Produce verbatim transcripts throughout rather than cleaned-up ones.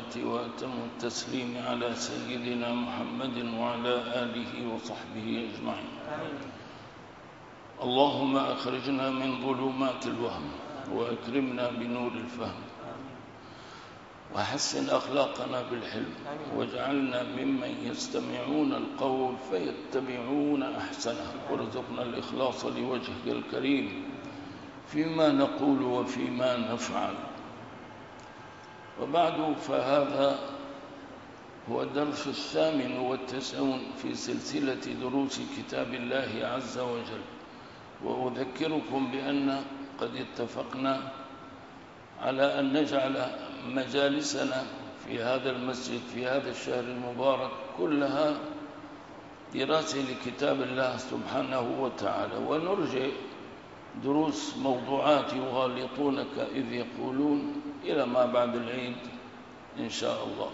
الصلاة وأتم التسليم على سيدنا محمد وعلى آله وصحبه أجمعين. اللهم أخرجنا من ظلمات الوهم وأكرمنا بنور الفهم وحسن أخلاقنا بالحلم واجعلنا ممن يستمعون القول فيتبعون أحسنه وارزقنا الإخلاص لوجهك الكريم فيما نقول وفيما نفعل. وبعد، فهذا هو الدرس الثامن والتسعون في سلسلة دروس كتاب الله عز وجل. وأذكركم بأن قد اتفقنا على أن نجعل مجالسنا في هذا المسجد في هذا الشهر المبارك كلها دراسة لكتاب الله سبحانه وتعالى، ونرجع دروس موضوعات يغالطونك إذ يقولون إلى ما بعد العيد إن شاء الله.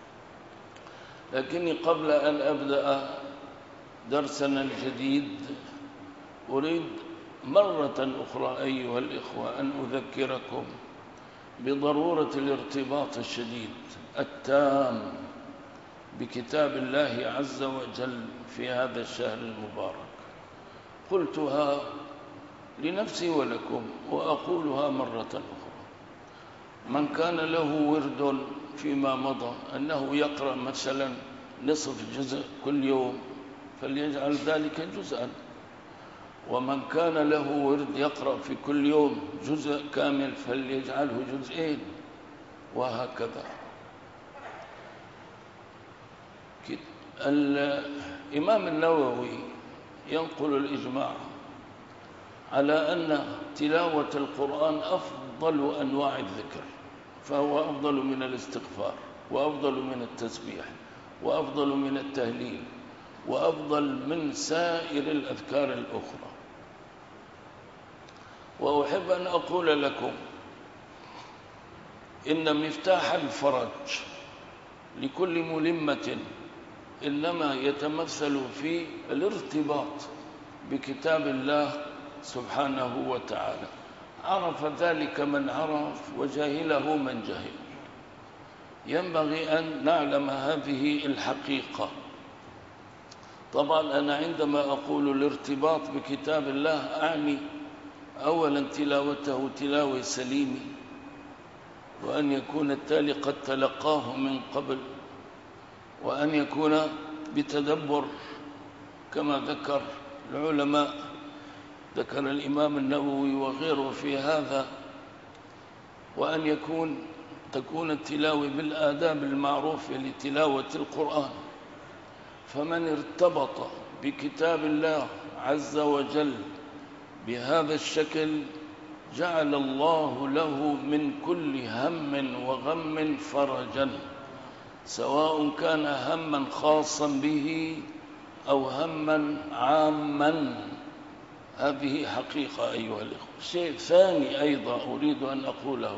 لكني قبل أن أبدأ درسنا الجديد أريد مرة أخرى أيها الإخوة أن أذكركم بضرورة الارتباط الشديد التام بكتاب الله عز وجل في هذا الشهر المبارك. قلتها لنفسي ولكم وأقولها مرة أخرى: من كان له ورد فيما مضى أنه يقرأ مثلا نصف جزء كل يوم فليجعل ذلك جزءا، ومن كان له ورد يقرأ في كل يوم جزء كامل فليجعله جزئين، وهكذا. الإمام النووي ينقل الإجماع على أن تلاوة القرآن أفضل أنواع الذكر، فهو أفضل من الاستغفار وأفضل من التسبيح وأفضل من التهليل وأفضل من سائر الأذكار الأخرى. وأحب أن أقول لكم إن مفتاح الفرج لكل ملمة إنما يتمثل في الارتباط بكتاب الله سبحانه وتعالى. عرف ذلك من عرف وجهله من جهل. ينبغي أن نعلم هذه الحقيقة. طبعا أنا عندما أقول الارتباط بكتاب الله أعني أولا تلاوته تلاوة سليمة، وأن يكون التالي قد تلقاه من قبل، وأن يكون بتدبر كما ذكر العلماء، ذكر الإمام النووي وغيره في هذا، وأن يكون تكون التلاوة بالآداب المعروفة لتلاوة القرآن. فمن ارتبط بكتاب الله عز وجل بهذا الشكل جعل الله له من كل هم وغم فرجا، سواء كان هما خاصا به أو هما عاما. هذه حقيقة أيها الإخوة. شيء ثاني أيضا أريد أن أقوله: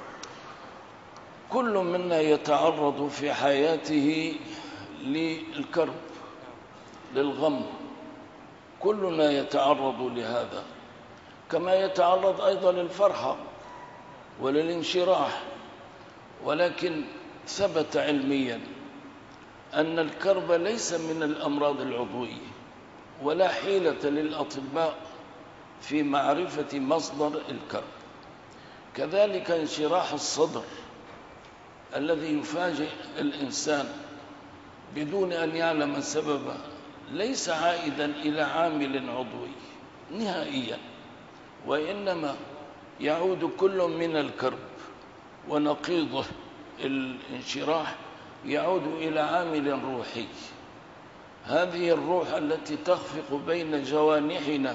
كل منا يتعرض في حياته للكرب للغم، كلنا يتعرض لهذا، كما يتعرض أيضا للفرحة وللانشراح. ولكن ثبت علميا أن الكرب ليس من الأمراض العضوية، ولا حيلة للأطباء في معرفة مصدر الكرب. كذلك انشراح الصدر الذي يفاجئ الإنسان بدون أن يعلم سببه ليس عائدا إلى عامل عضوي نهائيا، وإنما يعود كل من الكرب ونقيضه الانشراح يعود إلى عامل روحي. هذه الروح التي تخفق بين جوانحنا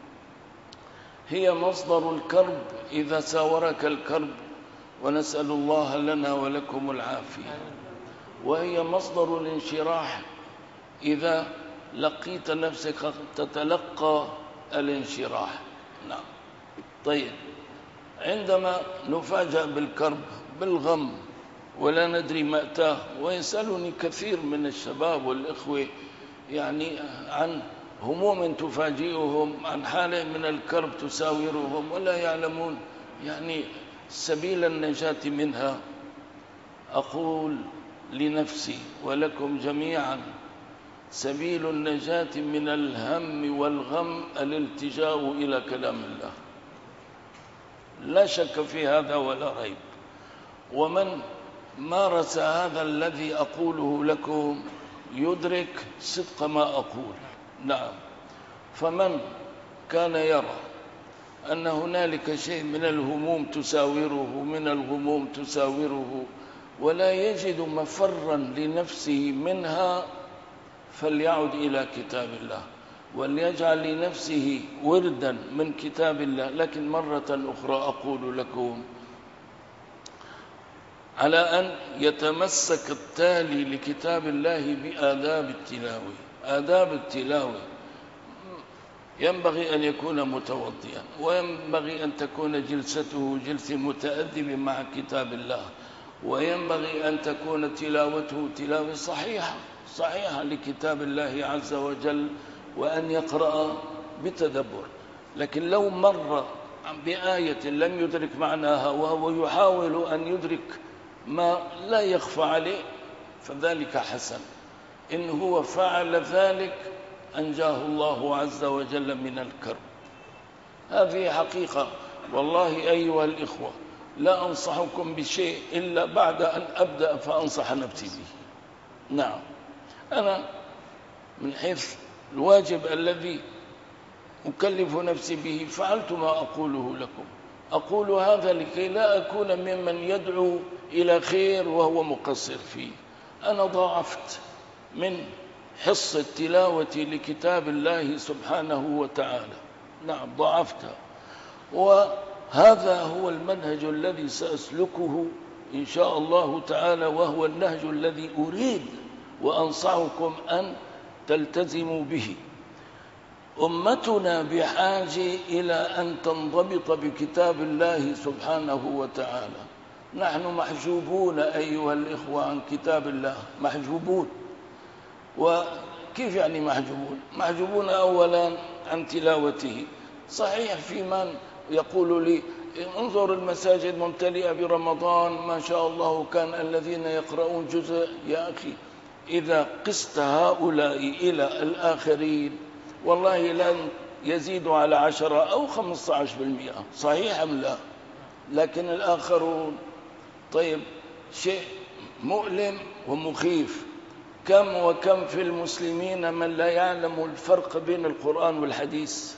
هي مصدر الكرب إذا ساورك الكرب، ونسأل الله لنا ولكم العافية، وهي مصدر الانشراح إذا لقيت نفسك تتلقى الانشراح. نعم. طيب، عندما نفاجأ بالكرب بالغم ولا ندري ما أتاه، ويسألني كثير من الشباب والإخوة يعني عن هموم تفاجئهم، عن حالة من الكرب تساورهم، ولا يعلمون يعني سبيل النجاة منها. أقول لنفسي ولكم جميعا: سبيل النجاة من الهم والغم الالتجاء إلى كلام الله، لا شك في هذا ولا ريب. ومن مارس هذا الذي أقوله لكم يدرك صدق ما أقول. نعم، فمن كان يرى أن هنالك شيء من الهموم تساوره من الغموم تساوره ولا يجد مفرا لنفسه منها، فليعد إلى كتاب الله وليجعل لنفسه وردا من كتاب الله. لكن مرة أخرى أقول لكم: على أن يتمسك التالي لكتاب الله بآداب التلاوة. آداب التلاوة: ينبغي أن يكون متوضئا، وينبغي أن تكون جلسته جلسة متأدب مع كتاب الله، وينبغي أن تكون تلاوته تلاوة صحيحة صحيحة لكتاب الله عز وجل، وأن يقرأ بتدبر. لكن لو مر بآية لم يدرك معناها وهو يحاول أن يدرك ما لا يخفى عليه فذلك حسن. إن هو فعل ذلك أنجاه الله عز وجل من الكرب. هذه حقيقة والله أيها الإخوة. لا أنصحكم بشيء إلا بعد أن أبدأ فأنصح نفسي به. نعم، أنا من حيث الواجب الذي أكلف نفسي به فعلت ما أقوله لكم. أقول هذا لكي لا أكون ممن يدعو إلى خير وهو مقصر فيه. أنا ضاعفت من حصة التلاوة لكتاب الله سبحانه وتعالى. نعم، ضاعفتها، وهذا هو المنهج الذي سأسلكه إن شاء الله تعالى، وهو النهج الذي أريد وأنصحكم أن تلتزموا به. أمتنا بحاجة إلى أن تنضبط بكتاب الله سبحانه وتعالى. نحن محجوبون أيها الإخوة عن كتاب الله، محجوبون. وكيف يعني محجوبون؟ محجوبون أولا عن تلاوته. صحيح في من يقول لي: انظر المساجد ممتلئة برمضان ما شاء الله، كان الذين يقرؤون جزء. يا أخي، إذا قست هؤلاء إلى الآخرين والله لن يزيدوا على عشرة أو خمسة عشر بالمئة. صحيح أم لا؟ لكن الآخرون، طيب، شيء مؤلم ومخيف. كم وكم في المسلمين من لا يعلم الفرق بين القرآن والحديث.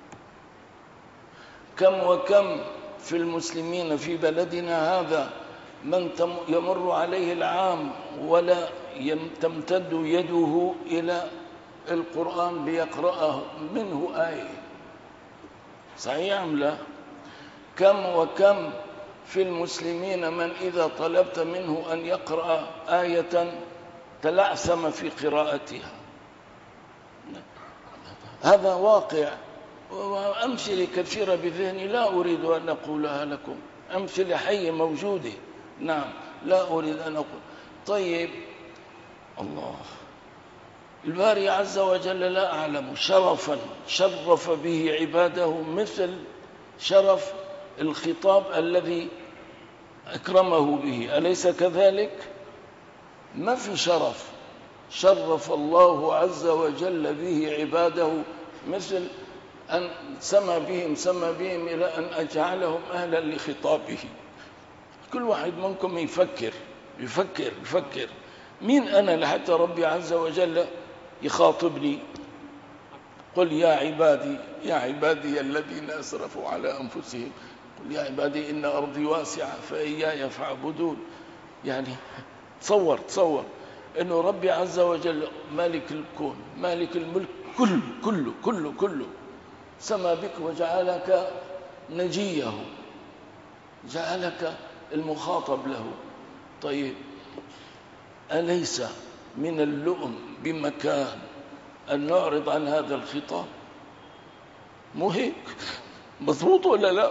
كم وكم في المسلمين في بلدنا هذا من يمر عليه العام ولا تمتد يده إلى القرآن ليقرأه منه آية. صحيح أم لا؟ كم وكم في المسلمين من إذا طلبت منه أن يقرأ آية تلعثم في قراءتها. هذا واقع، وأمثلة كثيرة بذهني لا أريد أن أقولها لكم، أمثلة حية موجودة. نعم، لا أريد أن أقول. طيب، الله الباري عز وجل لا أعلم شرفا شرف به عباده مثل شرف الخطاب الذي أكرمه به، أليس كذلك؟ ما في شرف شرف الله عز وجل به عباده مثل أن سمى بهم سمى بهم إلى أن أجعلهم أهلا لخطابه. كل واحد منكم يفكر يفكر يفكر مين أنا لحتى ربي عز وجل يخاطبني؟ قل يا عبادي يا عبادي الذين أسرفوا على أنفسهم قل يا عبادي إن أرضي واسعة فإياي فاعبدون. يعني تصور تصور إنه ربي عز وجل مالك الكون مالك الملك كله كله كله كله سمى بك وجعلك نجيه، جعلك المخاطب له. طيب، أليس من اللؤم بمكان أن نعرض عن هذا الخطاب؟ مو هيك؟ مضبوط ولا لا؟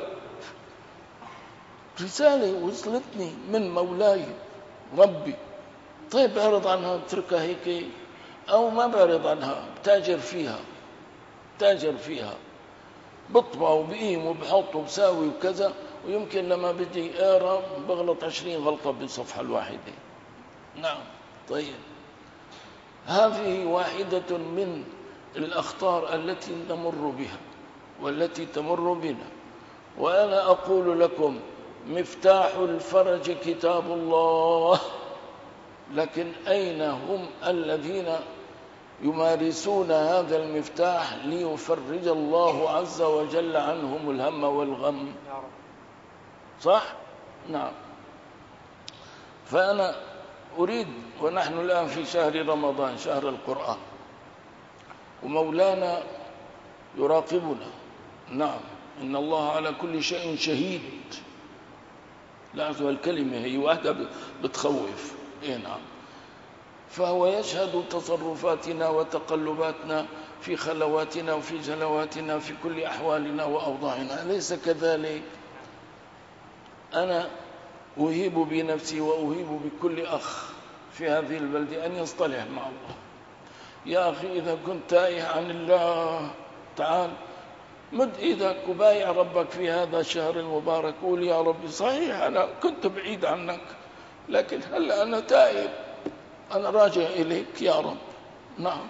رسالة وصلتني من مولاي ربي. طيب، أعرض عنها اتركها هيك أو ما بعرض عنها، تاجر فيها تاجر فيها بطبع وبقيم وبحط وبساوي وكذا، ويمكن لما بدي أقرأ بغلط عشرين غلطة بالصفحة الواحدة. نعم. طيب هذه واحدة من الأخطار التي نمر بها والتي تمر بنا. وأنا أقول لكم مفتاح الفرج كتاب الله، لكن أين هم الذين يمارسون هذا المفتاح ليفرج الله عز وجل عنهم الهم والغم؟ صح؟ نعم. فأنا أريد، ونحن الآن في شهر رمضان شهر القرآن ومولانا يراقبنا. نعم، إن الله على كل شيء شهيد. لاحظوا الكلمة هي واحدة بتخوف. إيه نعم. فهو يشهد تصرفاتنا وتقلباتنا في خلواتنا وفي جلواتنا في كل أحوالنا وأوضاعنا، أليس كذلك؟ أنا أهيب بنفسي وأهيب بكل أخ في هذه البلدة أن يصطلح مع الله. يا أخي إذا كنت تائه عن الله تعال مد إيدك وبايع ربك في هذا الشهر المبارك، قول يا ربي صحيح أنا كنت بعيد عنك، لكن هلأ أنا تائب، أنا راجع إليك يا رب. نعم.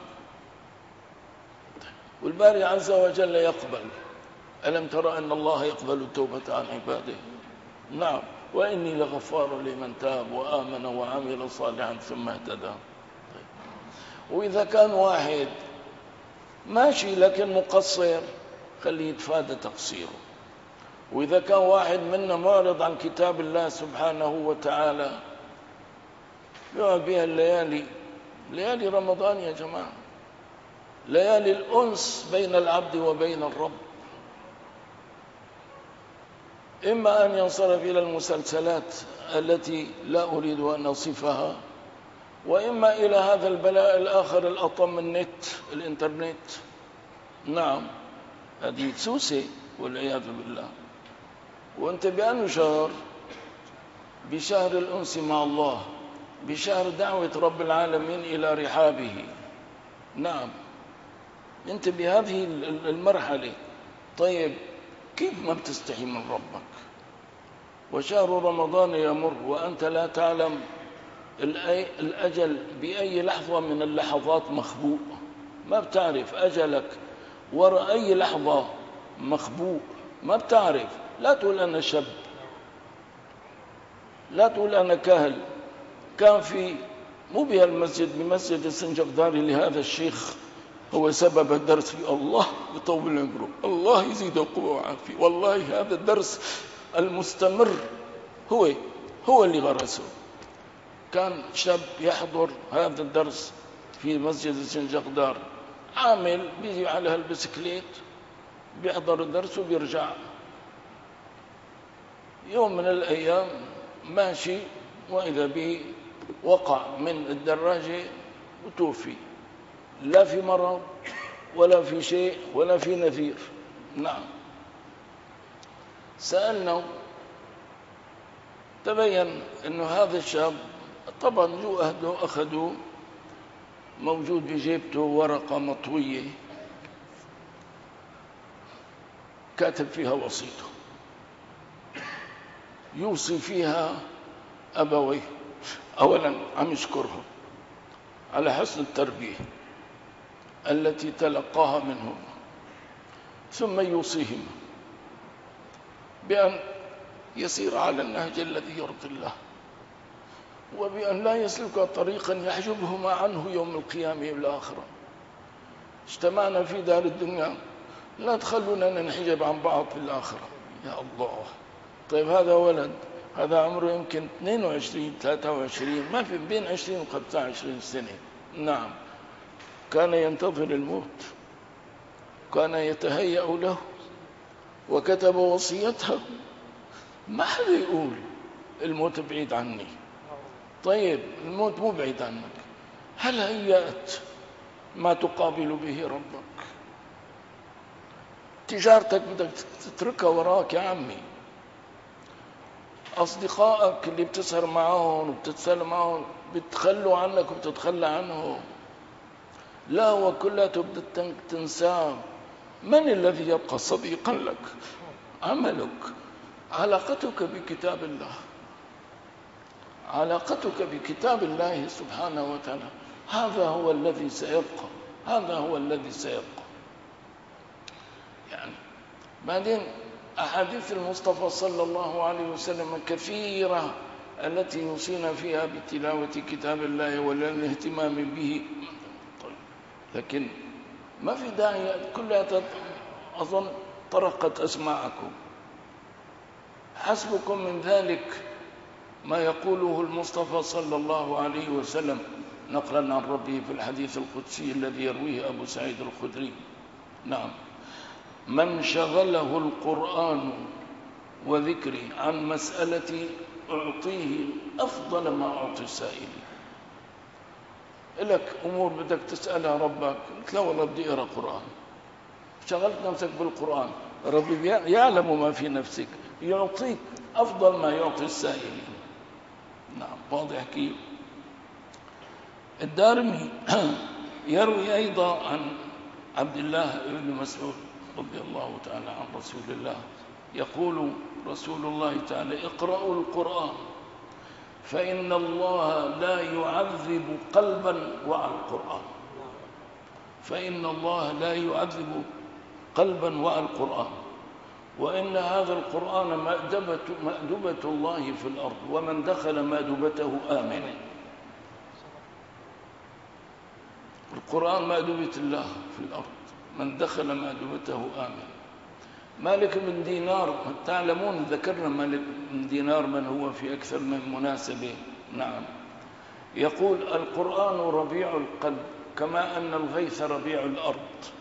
والباري عز وجل يقبل. ألم ترى أن الله يقبل التوبة عن عباده؟ نعم. وإني لغفار لمن تاب وآمن وعمل صالحا ثم اهتدى. وإذا كان واحد ماشي لكن مقصر خليه يتفادى تقصيره. وإذا كان واحد منا معرض عن كتاب الله سبحانه وتعالى يقعد بها الليالي، ليالي رمضان يا جماعة، ليالي الأنس بين العبد وبين الرب. إما أن ينصرف إلى المسلسلات التي لا أريد أن أصفها، وإما إلى هذا البلاء الآخر الأطم، النت، الإنترنت. نعم، هذه سوسة والعياذ بالله. وأنت بأنه شهر؟ بشهر الأنس مع الله، بشهر دعوة رب العالمين إلى رحابه. نعم، أنت بهذه المرحلة. طيب كيف ما بتستحي من ربك؟ وشهر رمضان يمر وأنت لا تعلم الأجل بأي لحظة من اللحظات مخبوء. ما بتعرف أجلك وراء أي لحظة مخبوء، ما بتعرف. لا تقول أنا شاب، لا تقول أنا كاهل. كان في مو بهالمسجد، بمسجد السنجقداري لهذا الشيخ هو سبب الدرس في الله يطول عمره، الله يزيده قوة وعافية. والله هذا الدرس المستمر هو هو اللي غرسه. كان شاب يحضر هذا الدرس في مسجد السنجقدار، عامل بيجي على هالبسكليت بيحضر الدرس وبيرجع. يوم من الأيام ماشي وإذا به وقع من الدراجة وتوفي، لا في مرض ولا في شيء ولا في نذير. نعم. سألنا، تبين أنه هذا الشاب طبعا جو أهله أخذوا، موجود بجيبته ورقة مطوية كاتب فيها وصيته يوصي فيها أبويه. أولا عم يشكرهم على حسن التربية التي تلقاها منهم، ثم يوصيهم بأن يسير على النهج الذي يرضي الله، وبأن لا يسلك طريقا يحجبهما عنه يوم القيامة والآخرة. اجتمعنا في دار الدنيا، لا تخلونا ننحجب عن بعض في الآخرة. يا الله. طيب هذا ولد، هذا عمره يمكن اثنين وعشرين ثلاثة وعشرين، ما في بين عشرين وخمسة وعشرين سنة. نعم. كان ينتظر الموت، كان يتهيأ له، وكتب وصيته. ما حدا يقول الموت بعيد عني. طيب الموت مو بعيد عنك، هل هيأت ما تقابل به ربك؟ تجارتك بدك تتركها وراك يا عمي، أصدقائك اللي بتسهر معهم وبتتسلم معهم بتخلوا عنك وبتتخلى عنهم. لا، وكلته بدك تنساه. من الذي يبقى صديقا لك؟ عملك. علاقتك بكتاب الله، علاقتك بكتاب الله سبحانه وتعالى، هذا هو الذي سيبقى، هذا هو الذي سيبقى. يعني بعدين أحاديث المصطفى صلى الله عليه وسلم كثيرة التي يوصينا فيها بتلاوة كتاب الله والاهتمام به، لكن ما في داعي كلها أظن طرقت أسماعكم. حسبكم من ذلك ما يقوله المصطفى صلى الله عليه وسلم نقلا عن ربه في الحديث القدسي الذي يرويه أبو سعيد الخدري. نعم: من شغله القرآن وذكري عن مسألتي أعطيه أفضل ما أعطي السائل. لك أمور بدك تسألها ربك، قلت لا والله بدي أقرأ قرآن، شغلت نفسك بالقرآن، ربي يعلم ما في نفسك، يعطيك أفضل ما يعطي السائلين. نعم، واضح كيف؟ الدارمي يروي أيضا عن عبد الله بن مسعود رضي الله تعالى عن رسول الله، يقول رسول الله تعالى: اقرأوا القرآن فإن الله لا يعذب قلبا وعى القرآن، فإن الله لا يعذب قلبا وعى القرآن، وإن هذا القرآن مأدبة, مأدبة الله في الأرض، ومن دخل مأدبته آمن. القرآن مأدبة الله في الأرض، من دخل مأدبته آمن. مالك بن دينار، تعلمون ذكرنا مالك بن دينار من هو في أكثر من مناسبة. نعم، يقول: القرآن ربيع القلب كما أن الغيث ربيع الأرض.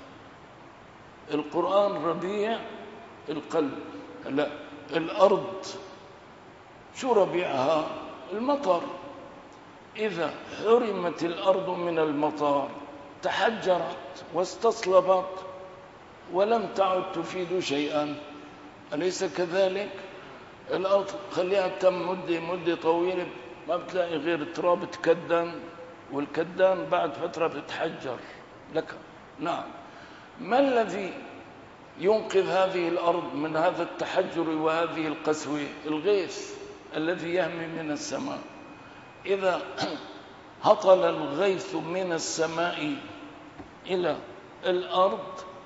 القرآن ربيع القلب. لا، الأرض شو ربيعها؟ المطر. إذا حرمت الأرض من المطر تحجرت واستصلبت ولم تعد تفيد شيئا، أليس كذلك؟ الأرض خليها تم مدة مدة طويلة ما بتلاقي غير تراب تكدن، والكدان بعد فترة بتتحجر لك. نعم، ما الذي ينقذ هذه الأرض من هذا التحجر وهذه القسوة؟ الغيث الذي يهمي من السماء. إذا هطل الغيث من السماء إلى الأرض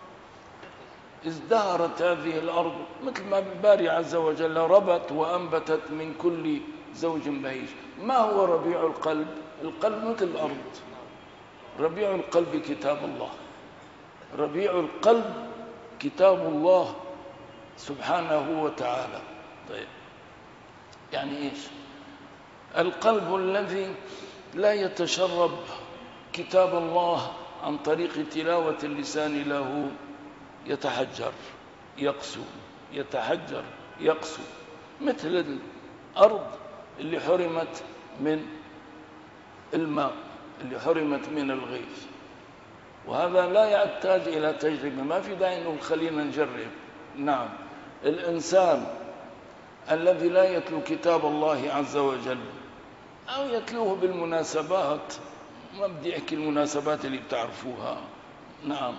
ازدهرت هذه الأرض، مثل ما الباري عز وجل ربت وأنبتت من كل زوج بهيج. ما هو ربيع القلب؟ القلب مثل الأرض. ربيع القلب كتاب الله، ربيع القلب كتاب الله سبحانه وتعالى. طيب، يعني إيش؟ القلب الذي لا يتشرب كتاب الله عن طريق تلاوة اللسان له يتحجر يقسو، يتحجر يقسو، مثل الأرض اللي حرمت من الماء، اللي حرمت من الغيث. وهذا لا يحتاج إلى تجربة، ما في داعي أنه خلينا نجرب. نعم، الإنسان الذي لا يتلو كتاب الله عز وجل أو يتلوه بالمناسبات، ما بدي أحكي المناسبات اللي بتعرفوها. نعم،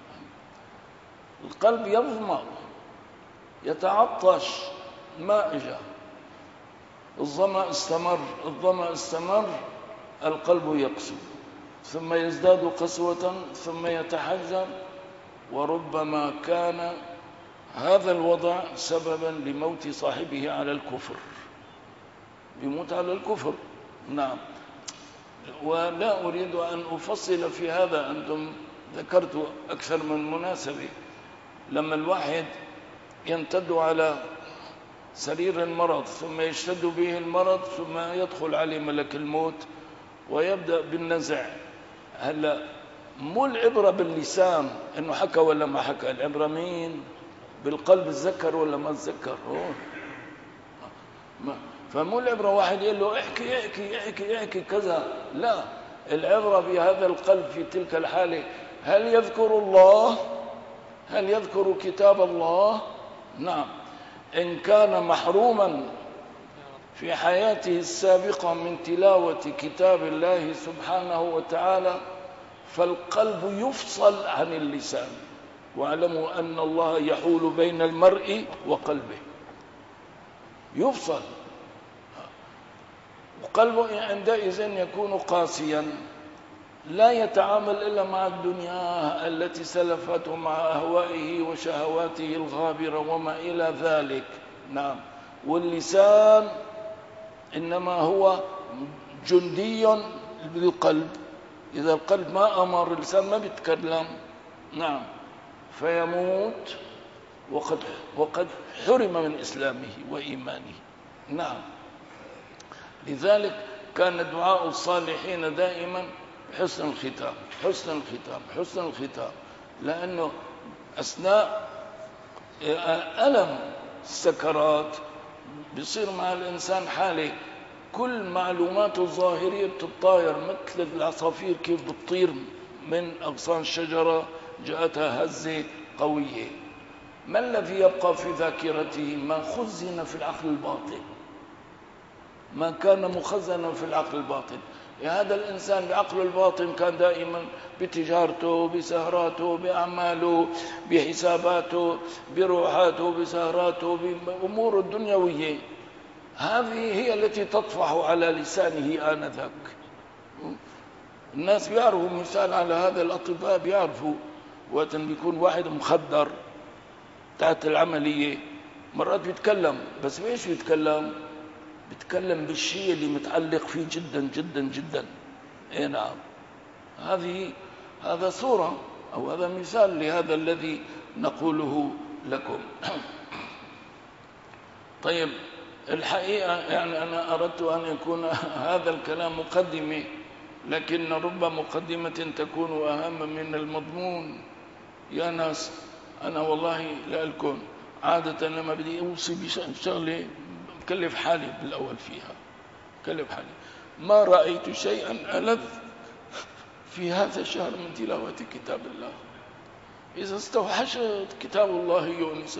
القلب يظمأ، يتعطش، ما إجا، الظمأ استمر، الظمأ استمر، القلب يقسو، ثم يزداد قسوة، ثم يتحجر، وربما كان هذا الوضع سببا لموت صاحبه على الكفر، يموت على الكفر. نعم، ولا أريد أن أفصل في هذا، أنتم ذكرت أكثر من مناسبة. لما الواحد يمتد على سرير المرض ثم يشتد به المرض ثم يدخل عليه ملك الموت ويبدأ بالنزع، هلا مو العبرة باللسان إنه حكى ولا ما حكى، العبرة مين؟ بالقلب، تذكر ولا ما تذكر. فمو العبرة واحد يقول له احكي احكي احكي احكي كذا، لا، العبرة بهذا القلب في تلك الحالة، هل يذكر الله؟ هل يذكر كتاب الله؟ نعم، إن كان محروما في حياته السابقة من تلاوة كتاب الله سبحانه وتعالى فالقلب يفصل عن اللسان، واعلموا أن الله يحول بين المرء وقلبه. يفصل، وقلبه عندئذ يكون قاسيا، لا يتعامل إلا مع الدنيا التي سلفته مع أهوائه وشهواته الغابرة وما إلى ذلك. نعم. واللسان إنما هو جندي بالقلب، إذا القلب ما أمر اللسان ما بيتكلم. نعم. فيموت وقد وقد حرم من إسلامه وإيمانه. نعم. لذلك كان دعاء الصالحين دائما حسن الختام، حسن الختام، حسن الختام، لأنه أثناء ألم السكرات بيصير مع الإنسان حالة كل معلوماته الظاهرية بتطاير، مثل العصافير كيف بتطير من أغصان الشجرة جاءتها هزة قوية. ما الذي يبقى في ذاكرته؟ ما خزن في العقل الباطن، ما كان مخزنا في العقل الباطن. هذا الإنسان بعقله الباطن كان دائما بتجارته، بسهراته، بأعماله، بحساباته، بروحاته، بسهراته، بأمور الدنيوية. هذه هي التي تطفح على لسانه آنذاك. الناس بيعرفوا، مثال على هذا الأطباء بيعرفوا وقت بيكون واحد مخدر تحت العملية مرات بيتكلم، بس بإيش بيتكلم؟ بيتكلم بالشيء اللي متعلق فيه جدا جدا جدا. اي نعم. هذه هذا صورة أو هذا مثال لهذا الذي نقوله لكم. طيب، الحقيقة يعني أنا أردت أن يكون هذا الكلام مقدمة، لكن رب مقدمة تكون أهم من المضمون. يا ناس، أنا والله لا لكم عادة لما بدي أوصي بشغلة بكلف حالي بالأول فيها، بكلف حالي. ما رأيت شيئا ألذ في هذا الشهر من تلاوة كتاب الله. إذا استوحشت كتاب الله يونسك،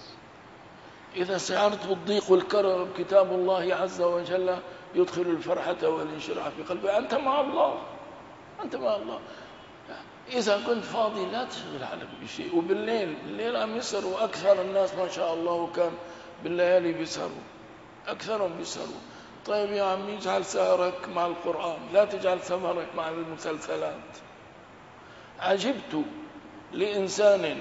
إذا سعرت بالضيق والكرب كتاب الله عز وجل يدخل الفرحة والانشراح في قلبك. أنت مع الله، أنت مع الله. إذا كنت فاضي لا تشغل حالك بشيء. وبالليل، الليل عم يسهروا أكثر الناس ما شاء الله، وكان بالليالي بيسهروا، أكثرهم بيسهروا. طيب يا عمي، اجعل سهرك مع القرآن، لا تجعل سهرك مع المسلسلات. عجبت لإنسان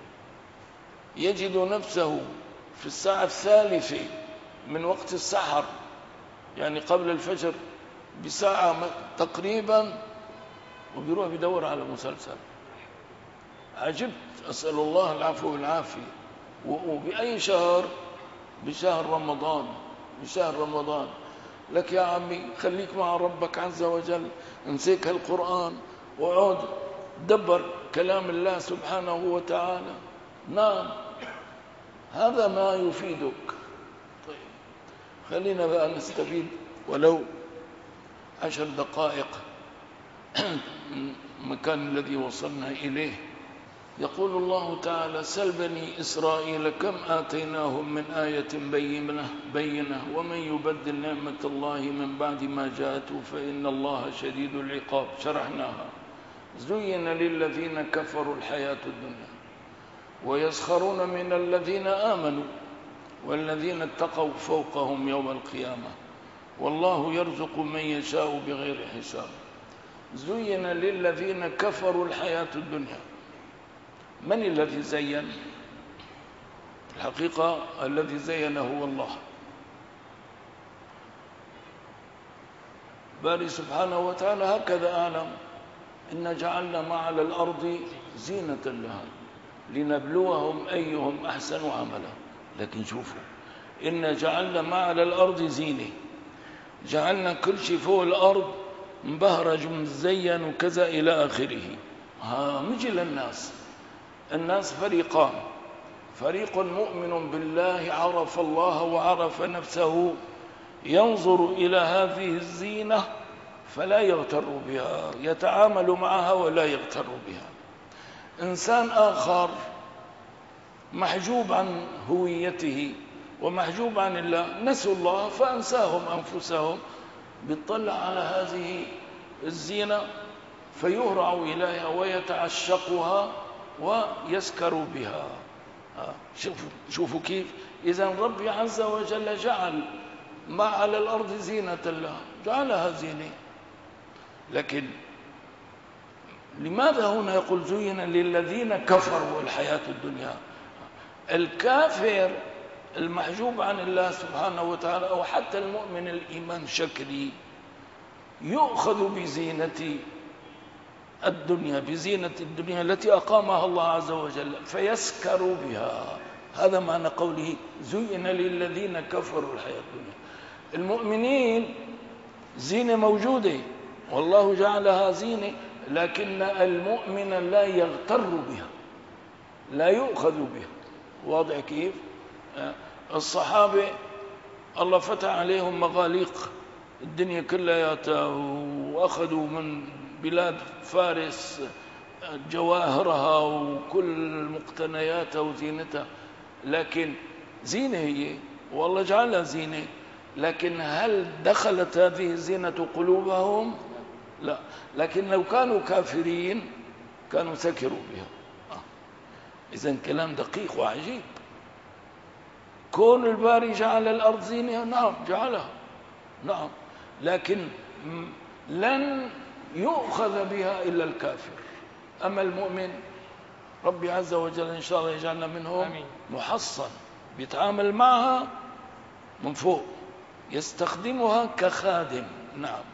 يجد نفسه في الساعة الثالثة من وقت السحر، يعني قبل الفجر بساعة تقريبا، وبيروح بيدور على مسلسل. عجبت، أسأل الله العفو والعافية. وبأي شهر؟ بشهر رمضان، بشهر رمضان. لك يا عمي خليك مع ربك عز وجل، امسك القرآن وعود دبر كلام الله سبحانه وتعالى. نعم، هذا ما يفيدك. طيب، خلينا بقى نستفيد ولو عشر دقائق من المكان الذي وصلنا إليه. يقول الله تعالى: سل بني إسرائيل كم آتيناهم من آية بينة بينة ومن يبدل نعمة الله من بعد ما جاءته فإن الله شديد العقاب. شرحناها. زين للذين كفروا الحياة الدنيا ويسخرون من الذين آمنوا والذين اتقوا فوقهم يوم القيامة والله يرزق من يشاء بغير حساب. زين للذين كفروا الحياة الدنيا. من الذي زين؟ الحقيقة الذي زين هو الله باري سبحانه وتعالى. هكذا أعلم: إن جعلنا ما على الأرض زينة لها لنبلوهم أيهم أحسن عملا. لكن شوفوا، إن جعلنا ما على الأرض زينة، جعلنا كل شيء فوق الأرض مبهرج مزين وكذا إلى آخره. ها نجي للناس. الناس فريقان: فريق مؤمن بالله عرف الله وعرف نفسه ينظر إلى هذه الزينة فلا يغتر بها، يتعامل معها ولا يغتر بها. إنسان آخر محجوب عن هويته ومحجوب عن الله، نسوا الله فأنساهم أنفسهم، بيطلع على هذه الزينة فيهرع إليها ويتعشقها ويسكر بها. شوفوا شوفوا كيف إذا ربي عز وجل جعل ما على الأرض زينة الله، جعلها زينة. لكن لماذا هنا يقول زين للذين كفروا الحياة الدنيا؟ الكافر المحجوب عن الله سبحانه وتعالى أو حتى المؤمن الإيمان شكلي يؤخذ بزينة الدنيا، بزينة الدنيا التي أقامها الله عز وجل فيسكر بها. هذا معنى قوله زين للذين كفروا الحياة الدنيا. المؤمنين زينة موجودة والله جعلها زينة، لكن المؤمن لا يغتر بها، لا يؤخذ بها. واضح كيف؟ الصحابة الله فتح عليهم مغاليق الدنيا كلها، وأخذوا من بلاد فارس جواهرها وكل مقتنياتها وزينتها، لكن زينة هي والله جعلها زينة، لكن هل دخلت هذه الزينة قلوبهم؟ لا. لكن لو كانوا كافرين كانوا سكروا بها. آه. إذن كلام دقيق وعجيب. كون الباري جعل الأرض زينة، نعم جعلها، نعم، لكن لن يؤخذ بها إلا الكافر. أما المؤمن ربي عز وجل إن شاء الله يجعلنا منهم محصن، بيتعامل معها من فوق، يستخدمها كخادم. نعم.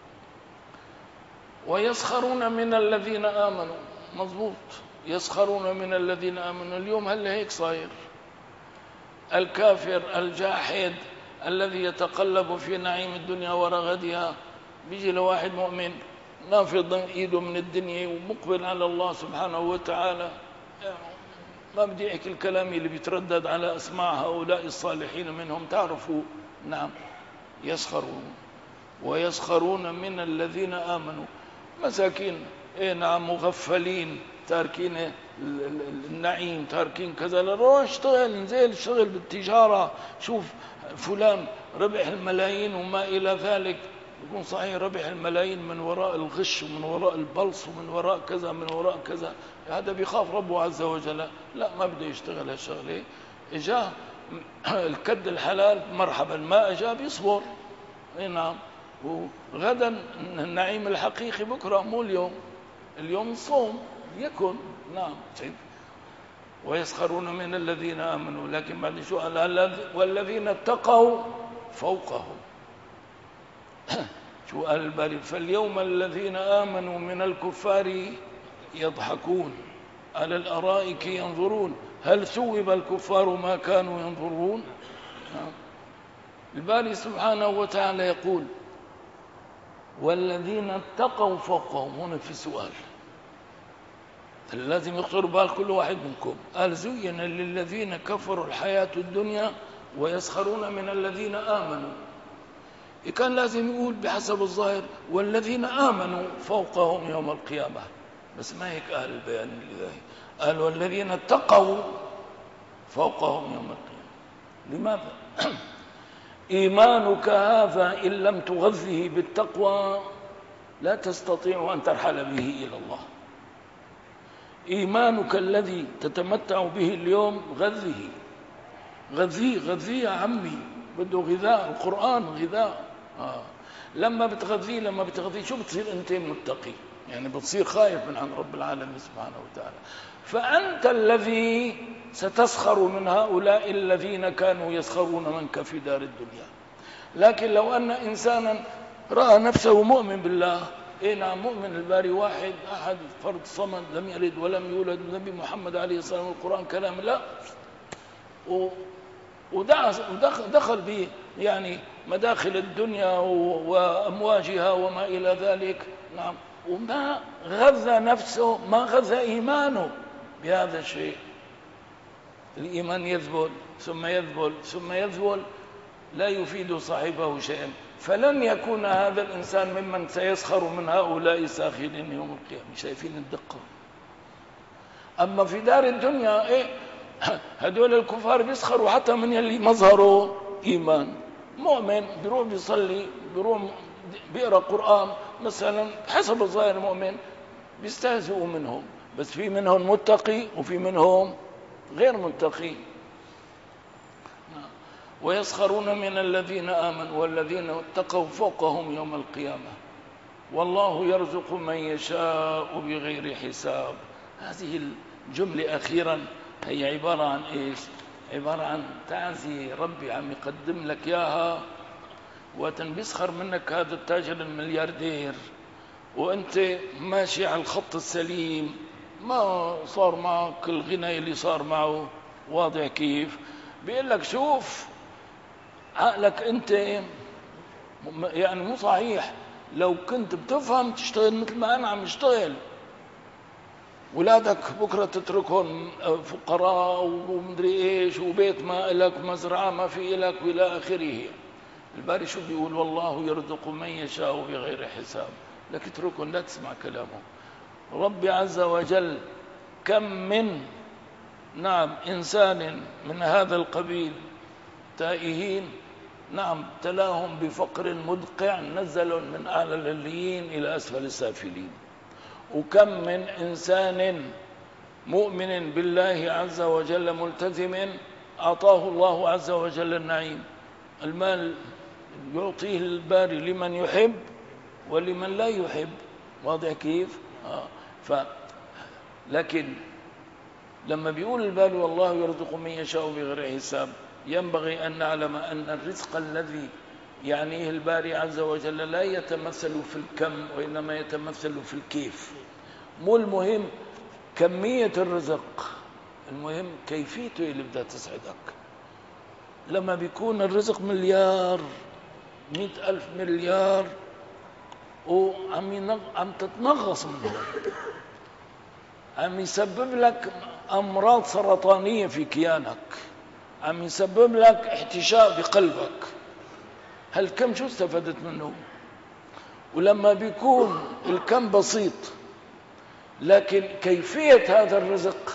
ويسخرون من الذين آمنوا، مضبوط، يسخرون من الذين آمنوا. اليوم هل هيك صاير؟ الكافر الجاحد الذي يتقلب في نعيم الدنيا ورغدها، بيجي لواحد مؤمن نافض ايده من الدنيا ومقبل على الله سبحانه وتعالى، ما بدي احكي الكلام اللي بيتردد على اسماع هؤلاء الصالحين منهم، تعرفوا. نعم. يسخرون ويسخرون من الذين آمنوا، مساكين، ايه نعم، مغفلين، تاركين النعيم، تاركين كذا، روح اشتغل، نزل اشتغل بالتجارة، شوف فلان ربح الملايين وما إلى ذلك. يكون صحيح ربح الملايين من وراء الغش ومن وراء البلص ومن وراء كذا من وراء كذا، هذا بيخاف ربه عز وجل، لا ما بده يشتغل هالشغله. اجاه الكد الحلال مرحبا، ما اجاه بيصبر. اي نعم. وغدا النعيم الحقيقي بكره، مو اليوم. اليوم الصوم يكن. نعم. ويسخرون من الذين آمنوا، لكن بعد شو قال؟ والذين اتقوا فوقهم. شو قال الباري؟ فاليوم الذين آمنوا من الكفار يضحكون على الأرائك ينظرون هل ثوب الكفار ما كانوا ينظرون. الباري سبحانه وتعالى يقول والذين اتقوا فوقهم. هنا في سؤال لازم يخطر بال كل واحد منكم. قال زين للذين كفروا الحياة الدنيا ويسخرون من الذين آمنوا، كان لازم يقول بحسب الظاهر والذين آمنوا فوقهم يوم القيامة، بس ما هيك قال البيان الإلهي، قال والذين اتقوا فوقهم يوم القيامة. لماذا؟ إيمانك هذا إن لم تغذه بالتقوى لا تستطيع أن ترحل به إلى الله. إيمانك الذي تتمتع به اليوم غذه، غذيه غذيه يا عمي، بده غذاء. القرآن غذاء. آه. لما بتغذيه لما بتغذيه شو بتصير؟ أنت متقي، يعني بتصير خايف من عند رب العالمين سبحانه وتعالى. فأنت الذي ستسخر من هؤلاء الذين كانوا يسخرون منك في دار الدنيا. لكن لو أن إنسانا رأى نفسه مؤمن بالله، إيه نعم، مؤمن الباري واحد أحد فرد صمد لم يلد ولم يولد، النبي محمد عليه الصلاة والسلام القرآن كلام لا، ودخل به يعني مداخل الدنيا وأمواجها وما إلى ذلك. نعم. وما غذى نفسه، ما غذى إيمانه بهذا الشيء. الإيمان يذبل ثم يذبل ثم يذبل، لا يفيد صاحبه شيئا. فلن يكون هذا الإنسان ممن سيسخر من هؤلاء ساخرين يوم القيامة. شايفين الدقة؟ أما في دار الدنيا إيه، هدول الكفار بيسخروا حتى من يلي مظهره إيمان. مؤمن بيروح بيصلي، بيروح بيقرأ قرآن مثلا، حسب الظاهر مؤمن، بيستهزئوا منهم، بس في منهم متقي وفي منهم غير متقي. ويسخرون من الذين آمنوا والذين اتقوا فوقهم يوم القيامة والله يرزق من يشاء بغير حساب. هذه الجملة أخيرا هي عبارة عن إيش؟ عبارة عن تعزي ربي عم يقدم لك إياها، وقتن بيسخر منك هذا التاجر الملياردير وأنت ماشي على الخط السليم، ما صار معك الغنى اللي صار معه، واضح كيف؟ بيقول لك شوف عقلك أنت يعني مو صحيح، لو كنت بتفهم تشتغل مثل ما أنا عم اشتغل، ولادك بكرة تتركهم فقراء ومدري إيش وبيت ما لك مزرعة ما في لك وإلى آخره. الباري شو بيقول؟ والله يرزق من يشاء بغير حساب. لك اتركهم لا تسمع كلامه. ربي عز وجل كم من نعم إنسان من هذا القبيل تائهين نعم ابتلاهم بفقر مدقع نزلوا من أعلى العليين إلى أسفل السافلين، وكم من إنسان مؤمن بالله عز وجل ملتزم أعطاه الله عز وجل النعيم. المال يعطيه الباري لمن يحب ولمن لا يحب، واضح كيف؟ آه. ف لكن لما بيقول الباري والله يرزق من يشاء بغير حساب، ينبغي أن نعلم أن الرزق الذي يعنيه الباري عز وجل لا يتمثل في الكم وإنما يتمثل في الكيف. مو المهم كمية الرزق، المهم كيفيته اللي بدها تسعدك. لما بيكون الرزق مليار مئة ألف مليار وعم عم تتنغص منه، عم يسبب لك أمراض سرطانية في كيانك، عم يسبب لك احتشاء بقلبك، هالكم شو استفدت منه؟ ولما بيكون الكم بسيط لكن كيفية هذا الرزق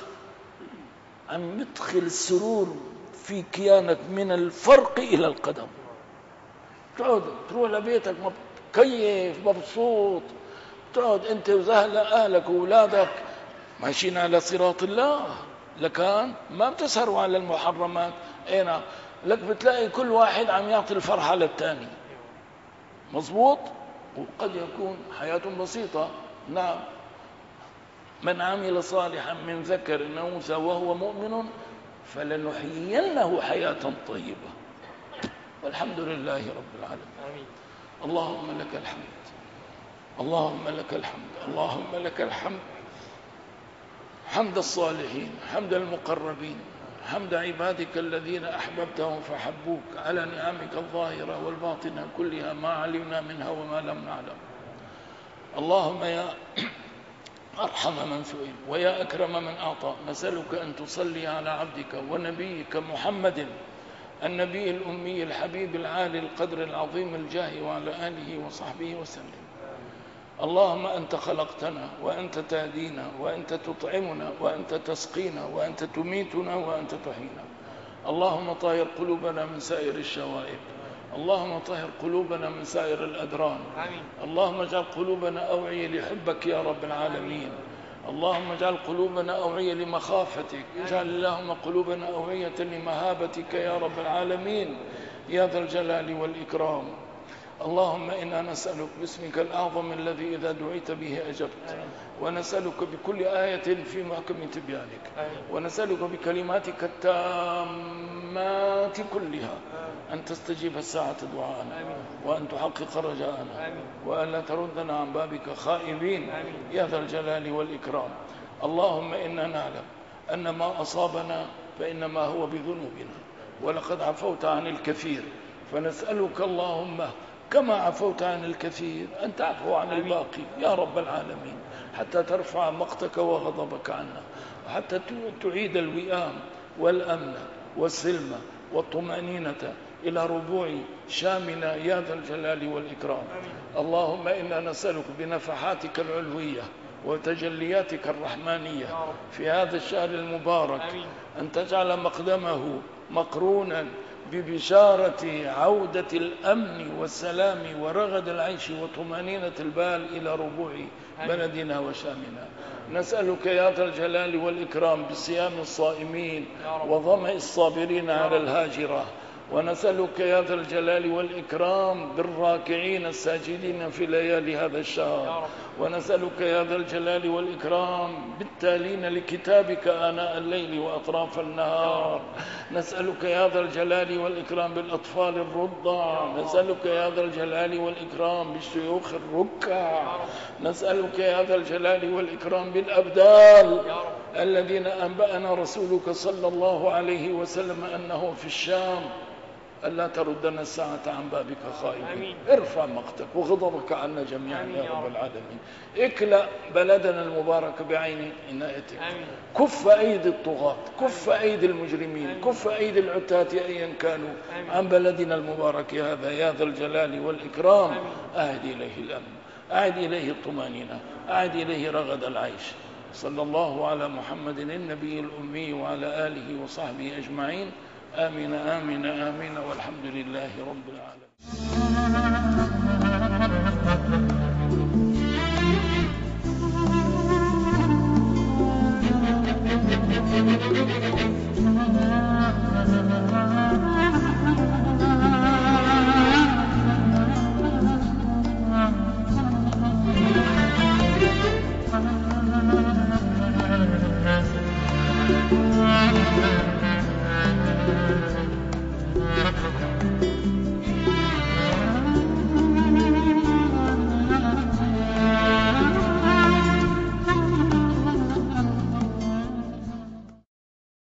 عم يدخل السرور في كيانك من الفرق إلى القدم، تقعد تروح لبيتك مكيف مبسوط، تقعد أنت وأهلك وأولادك ماشيين على صراط الله، لكان ما بتسهروا على المحرمات. اينا لك بتلاقي كل واحد عم يعطي الفرحة للتاني، مظبوط، وقد يكون حياة بسيطة. نعم، من عمل صالحا من ذكر أو أنثى وهو مؤمن فلنحيينه حياة طيبة، والحمد لله رب العالمين. اللهم لك الحمد، اللهم لك الحمد، اللهم لك الحمد، حمد الصالحين، حمد المقربين، حمد عبادك الذين أحببتهم فحبوك على نعمك الظاهرة والباطنة كلها ما علمنا منها وما لم نعلم. اللهم يا أرحم من سئل ويا أكرم من أعطى، نسألك أن تصلي على عبدك ونبيك محمد النبي الأمي الحبيب العالي القدر العظيم الجاه وعلى آله وصحبه وسلم. اللهم أنت خلقتنا وأنت تهدينا وأنت تطعمنا وأنت تسقينا وأنت تميتنا وأنت تحيينا. اللهم طهر قلوبنا من سائر الشوائب، اللهم طهر قلوبنا من سائر الأدران. آمين. اللهم اجعل قلوبنا أوعية لحبك يا رب العالمين. اللهم اجعل قلوبنا أوعية لمخافتك، اجعل اللهم قلوبنا أوعية لمهابتك يا رب العالمين يا ذا الجلال والإكرام. اللهم إنا نسألك باسمك الأعظم الذي إذا دعيت به أجبت، ونسألك بكل آية في محكم تبيانك، ونسألك بكلماتك التامات كلها أن تستجيب الساعة دعاءنا، وأن تحقق رجاءنا، وأن لا تردنا عن بابك خائبين يا ذا الجلال والإكرام. اللهم إنا نعلم أن ما أصابنا فإنما هو بذنوبنا، ولقد عفوت عن الكثير، فنسألك اللهم كما عفوت عن الكثير أن تعفو عن الباقي يا رب العالمين، حتى ترفع مقتك وغضبك عنا، وحتى تعيد الوئام والأمن والسلم والطمأنينة إلى ربوع شامنا يا ذا الجلال والإكرام. اللهم إنا نسألك بنفحاتك العلوية وتجلياتك الرحمانية في هذا الشهر المبارك أن تجعل مقدمه مقرونا ببشارة عودة الأمن والسلام ورغد العيش وطمأنينة البال إلى ربوع بلدنا وشامنا. نسألك يا ذا الجلال والإكرام بصيام الصائمين وظمأ الصابرين على الهاجرة ونسألك يا ذا الجلال والإكرام بالراكعين الساجدين في ليالي هذا الشهر، ونسألك يا ذا الجلال والإكرام بالتالين لكتابك آناء الليل وأطراف النهار، نسألك يا ذا الجلال والإكرام بالأطفال الرضع، نسألك يا ذا الجلال والإكرام بالشيوخ الركع، نسألك يا ذا الجلال والإكرام بالأبدال الذين أنبأنا رسولك صلى الله عليه وسلم أنه في الشام، ألا تردنا الساعة عن بابك خائبين. ارفع مقتك وغضبك عنا جميعا يا رب العالمين. اكلأ بلدنا المبارك بعين عنايتك. كف أيدي الطغاة، كف أيدي المجرمين، كف أيدي العتاة أيا كانوا عن بلدنا المبارك هذا يا ذا الجلال والإكرام. أعد إليه الأمن، أعد إليه الطمأنينة، أعد إليه رغد العيش. صلى الله على محمد النبي الأمي وعلى آله وصحبه أجمعين. آمين آمين آمين والحمد لله رب العالمين.